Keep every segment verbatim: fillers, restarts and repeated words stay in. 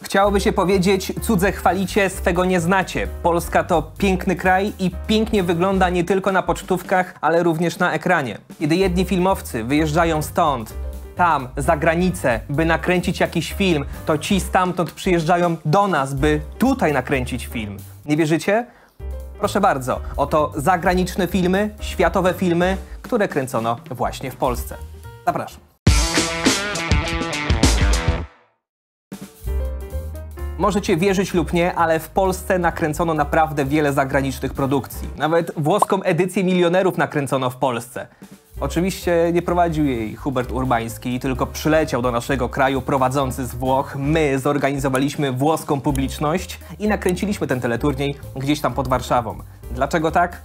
Chciałoby się powiedzieć, cudze chwalicie, swego nie znacie. Polska to piękny kraj i pięknie wygląda nie tylko na pocztówkach, ale również na ekranie. Kiedy jedni filmowcy wyjeżdżają stąd, tam, za granicę, by nakręcić jakiś film, to ci stamtąd przyjeżdżają do nas, by tutaj nakręcić film. Nie wierzycie? Proszę bardzo, oto zagraniczne filmy, światowe filmy, które kręcono właśnie w Polsce. Zapraszam. Możecie wierzyć lub nie, ale w Polsce nakręcono naprawdę wiele zagranicznych produkcji. Nawet włoską edycję Milionerów nakręcono w Polsce. Oczywiście nie prowadził jej Hubert Urbański, tylko przyleciał do naszego kraju prowadzący z Włoch. My zorganizowaliśmy włoską publiczność i nakręciliśmy ten teleturniej gdzieś tam pod Warszawą. Dlaczego tak?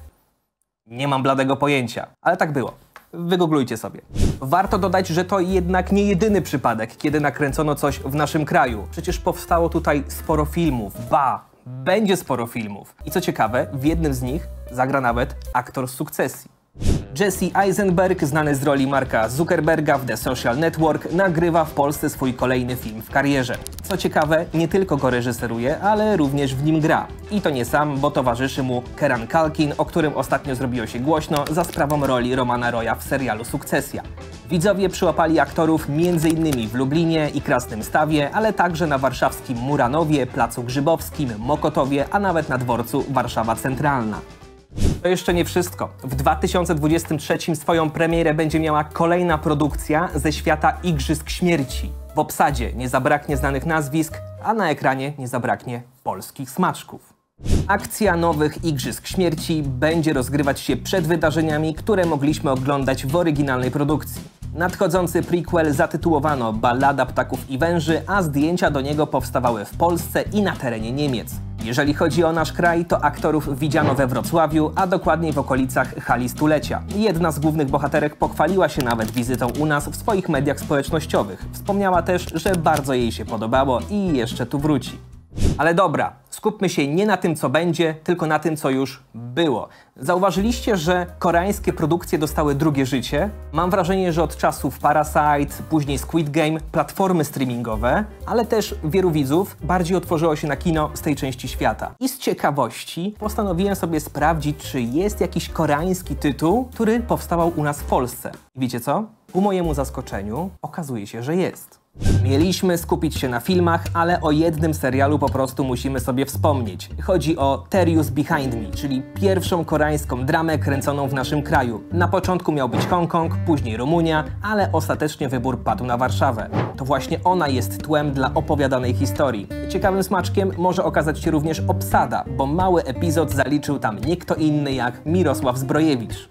Nie mam bladego pojęcia, ale tak było. Wygooglujcie sobie. Warto dodać, że to jednak nie jedyny przypadek, kiedy nakręcono coś w naszym kraju. Przecież powstało tutaj sporo filmów, ba, będzie sporo filmów. I co ciekawe, w jednym z nich zagra nawet aktor z Sukcesji. Jesse Eisenberg, znany z roli Marka Zuckerberga w The Social Network, nagrywa w Polsce swój kolejny film w karierze. Co ciekawe, nie tylko go reżyseruje, ale również w nim gra. I to nie sam, bo towarzyszy mu Kieran Culkin, o którym ostatnio zrobiło się głośno za sprawą roli Romana Roya w serialu Sukcesja. Widzowie przyłapali aktorów między innymi w Lublinie i Krasnymstawie, ale także na warszawskim Muranowie, Placu Grzybowskim, Mokotowie, a nawet na dworcu Warszawa Centralna. To jeszcze nie wszystko. W dwa tysiące dwudziestym trzecim swoją premierę będzie miała kolejna produkcja ze świata Igrzysk Śmierci. W obsadzie nie zabraknie znanych nazwisk, a na ekranie nie zabraknie polskich smaczków. Akcja nowych Igrzysk Śmierci będzie rozgrywać się przed wydarzeniami, które mogliśmy oglądać w oryginalnej produkcji. Nadchodzący prequel zatytułowano Ballada Ptaków i Węży, a zdjęcia do niego powstawały w Polsce i na terenie Niemiec. Jeżeli chodzi o nasz kraj, to aktorów widziano we Wrocławiu, a dokładniej w okolicach hali stulecia. Jedna z głównych bohaterek pochwaliła się nawet wizytą u nas w swoich mediach społecznościowych. Wspomniała też, że bardzo jej się podobało i jeszcze tu wróci. Ale dobra, skupmy się nie na tym, co będzie, tylko na tym, co już było. Zauważyliście, że koreańskie produkcje dostały drugie życie? Mam wrażenie, że od czasów Parasite, później Squid Game, platformy streamingowe, ale też wielu widzów bardziej otworzyło się na kino z tej części świata. I z ciekawości postanowiłem sobie sprawdzić, czy jest jakiś koreański tytuł, który powstawał u nas w Polsce. I wiecie co? Ku mojemu zaskoczeniu okazuje się, że jest. Mieliśmy skupić się na filmach, ale o jednym serialu po prostu musimy sobie wspomnieć. Chodzi o Terius Behind Me, czyli pierwszą koreańską dramę kręconą w naszym kraju. Na początku miał być Hongkong, później Rumunia, ale ostatecznie wybór padł na Warszawę. To właśnie ona jest tłem dla opowiadanej historii. Ciekawym smaczkiem może okazać się również obsada, bo mały epizod zaliczył tam nie kto inny jak Mirosław Zbrojewicz.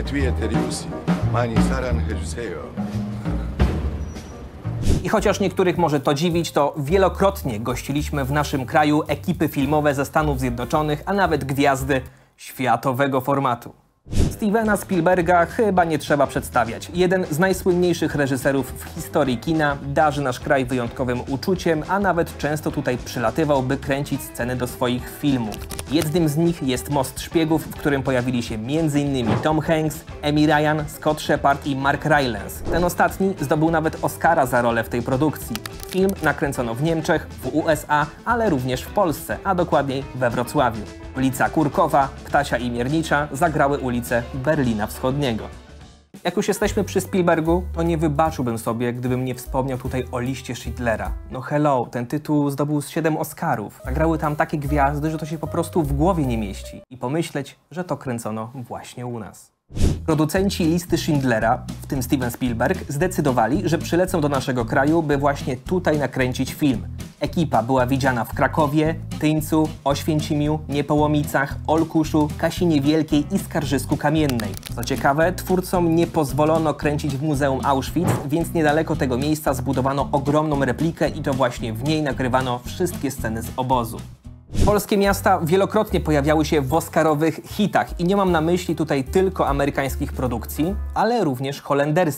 I chociaż niektórych może to dziwić, to wielokrotnie gościliśmy w naszym kraju ekipy filmowe ze Stanów Zjednoczonych, a nawet gwiazdy światowego formatu. Stevena Spielberga chyba nie trzeba przedstawiać. Jeden z najsłynniejszych reżyserów w historii kina, darzy nasz kraj wyjątkowym uczuciem, a nawet często tutaj przylatywał, by kręcić sceny do swoich filmów. Jednym z nich jest Most Szpiegów, w którym pojawili się między innymi Tom Hanks, Amy Ryan, Scott Shepard i Mark Rylance. Ten ostatni zdobył nawet Oscara za rolę w tej produkcji. Film nakręcono w Niemczech, w U S A, ale również w Polsce, a dokładniej we Wrocławiu. Ulica Kurkowa, Ptasia i Miernicza zagrały ulice Berlina Wschodniego. Jak już jesteśmy przy Spielbergu, to nie wybaczyłbym sobie, gdybym nie wspomniał tutaj o liście Schindlera. No hello, ten tytuł zdobył siedem Oscarów. Zagrały tam takie gwiazdy, że to się po prostu w głowie nie mieści. I pomyśleć, że to kręcono właśnie u nas. Producenci listy Schindlera, w tym Steven Spielberg, zdecydowali, że przylecą do naszego kraju, by właśnie tutaj nakręcić film. Ekipa była widziana w Krakowie, Tyńcu, Oświęcimiu, Niepołomicach, Olkuszu, Kasinie Wielkiej i Skarżysku Kamiennej. Co ciekawe, twórcom nie pozwolono kręcić w Muzeum Auschwitz, więc niedaleko tego miejsca zbudowano ogromną replikę i to właśnie w niej nagrywano wszystkie sceny z obozu. Polskie miasta wielokrotnie pojawiały się w oscarowych hitach i nie mam na myśli tutaj tylko amerykańskich produkcji, ale również holenderskie.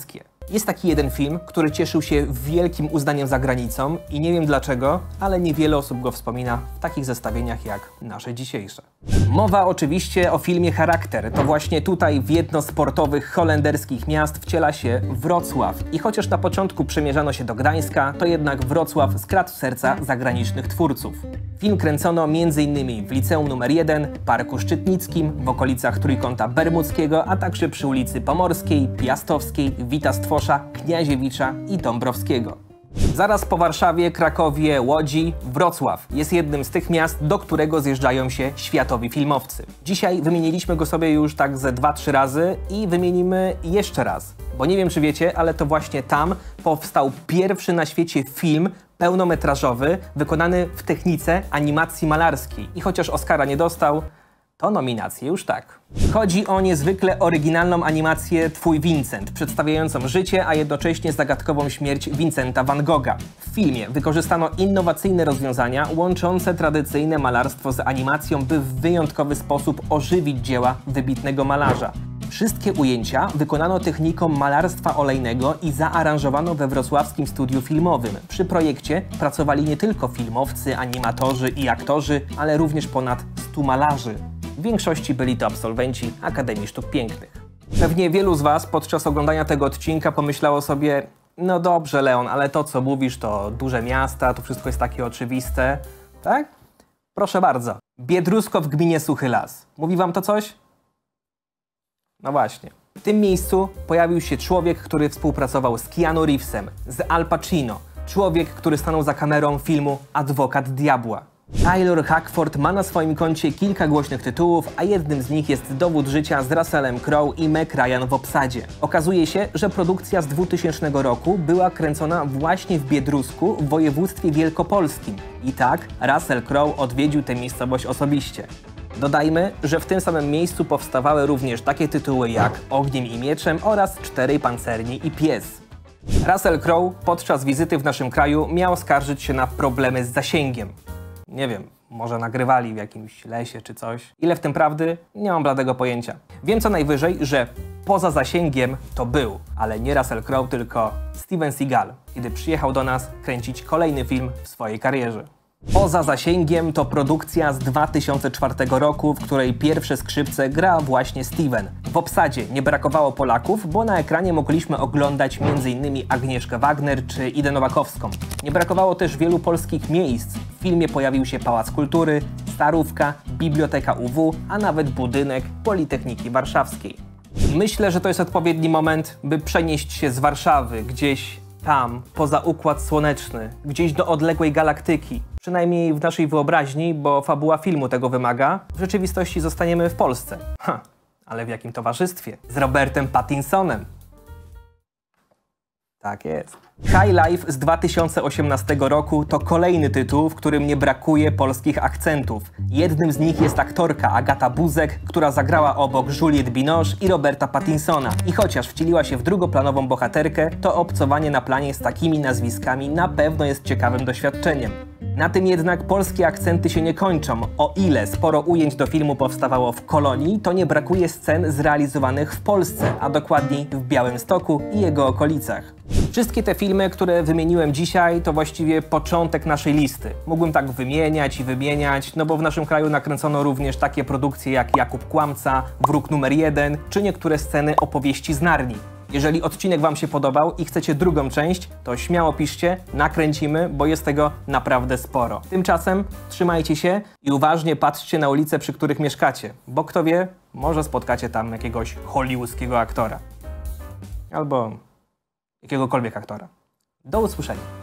Jest taki jeden film, który cieszył się wielkim uznaniem za granicą i nie wiem dlaczego, ale niewiele osób go wspomina w takich zestawieniach jak nasze dzisiejsze. Mowa oczywiście o filmie Charakter. To właśnie tutaj w jedno z portowych holenderskich miast wciela się Wrocław. I chociaż na początku przemierzano się do Gdańska, to jednak Wrocław skradł serca zagranicznych twórców. Film kręcono między innymi w Liceum numer jeden, Parku Szczytnickim, w okolicach Trójkąta Bermudzkiego, a także przy ulicy Pomorskiej, Piastowskiej, Wita Stwosza, Kniaziewicza i Dąbrowskiego. Zaraz po Warszawie, Krakowie, Łodzi, Wrocław jest jednym z tych miast, do którego zjeżdżają się światowi filmowcy. Dzisiaj wymieniliśmy go sobie już tak ze dwa trzy razy i wymienimy jeszcze raz. Bo nie wiem, czy wiecie, ale to właśnie tam powstał pierwszy na świecie film pełnometrażowy wykonany w technice animacji malarskiej. I chociaż Oscara nie dostał, to nominacje już tak. Chodzi o niezwykle oryginalną animację Twój Vincent, przedstawiającą życie, a jednocześnie zagadkową śmierć Vincenta van Gogha. W filmie wykorzystano innowacyjne rozwiązania łączące tradycyjne malarstwo z animacją, by w wyjątkowy sposób ożywić dzieła wybitnego malarza. Wszystkie ujęcia wykonano techniką malarstwa olejnego i zaaranżowano we wrocławskim studiu filmowym. Przy projekcie pracowali nie tylko filmowcy, animatorzy i aktorzy, ale również ponad stu malarzy. W większości byli to absolwenci Akademii Sztuk Pięknych. Pewnie wielu z Was podczas oglądania tego odcinka pomyślało sobie: no dobrze, Leon, ale to co mówisz to duże miasta, to wszystko jest takie oczywiste, tak? Proszę bardzo. Biedrusko w gminie Suchy Las. Mówi Wam to coś? No właśnie. W tym miejscu pojawił się człowiek, który współpracował z Keanu Reevesem, z Al Pacino. Człowiek, który stanął za kamerą filmu Adwokat Diabła. Taylor Hackford ma na swoim koncie kilka głośnych tytułów, a jednym z nich jest Dowód życia z Russellem Crowe i Meg Ryan w obsadzie. Okazuje się, że produkcja z dwutysięcznego roku była kręcona właśnie w Biedrusku w województwie wielkopolskim. I tak Russell Crowe odwiedził tę miejscowość osobiście. Dodajmy, że w tym samym miejscu powstawały również takie tytuły jak Ogniem i Mieczem oraz Czterej Pancerni i Pies. Russell Crowe podczas wizyty w naszym kraju miał skarżyć się na problemy z zasięgiem. Nie wiem, może nagrywali w jakimś lesie czy coś. Ile w tym prawdy? Nie mam bladego pojęcia. Wiem co najwyżej, że poza zasięgiem to był, ale nie Russell Crowe, tylko Steven Seagal, kiedy przyjechał do nas kręcić kolejny film w swojej karierze. Poza zasięgiem to produkcja z dwa tysiące czwartego roku, w której pierwsze skrzypce gra właśnie Steven. W obsadzie nie brakowało Polaków, bo na ekranie mogliśmy oglądać między innymi Agnieszkę Wagner czy Idę Nowakowską. Nie brakowało też wielu polskich miejsc. W filmie pojawił się Pałac Kultury, Starówka, Biblioteka U W, a nawet budynek Politechniki Warszawskiej. Myślę, że to jest odpowiedni moment, by przenieść się z Warszawy gdzieś tam, poza Układ Słoneczny, gdzieś do odległej galaktyki. Przynajmniej w naszej wyobraźni, bo fabuła filmu tego wymaga. W rzeczywistości zostaniemy w Polsce. Ha, ale w jakim towarzystwie? Z Robertem Pattinsonem. Tak jest. High Life z dwa tysiące osiemnastego roku to kolejny tytuł, w którym nie brakuje polskich akcentów. Jednym z nich jest aktorka Agata Buzek, która zagrała obok Juliette Binoche i Roberta Pattinsona. I chociaż wcieliła się w drugoplanową bohaterkę, to obcowanie na planie z takimi nazwiskami na pewno jest ciekawym doświadczeniem. Na tym jednak polskie akcenty się nie kończą. O ile sporo ujęć do filmu powstawało w Kolonii, to nie brakuje scen zrealizowanych w Polsce, a dokładniej w Białymstoku i jego okolicach. Wszystkie te filmy, które wymieniłem dzisiaj, to właściwie początek naszej listy. Mógłbym tak wymieniać i wymieniać, no bo w naszym kraju nakręcono również takie produkcje jak Jakub Kłamca, Wróg numer jeden, czy niektóre sceny opowieści z Narni. Jeżeli odcinek Wam się podobał i chcecie drugą część, to śmiało piszcie, nakręcimy, bo jest tego naprawdę sporo. Tymczasem trzymajcie się i uważnie patrzcie na ulice, przy których mieszkacie, bo kto wie, może spotkacie tam jakiegoś hollywoodzkiego aktora. Albo jakiegokolwiek aktora. Do usłyszenia.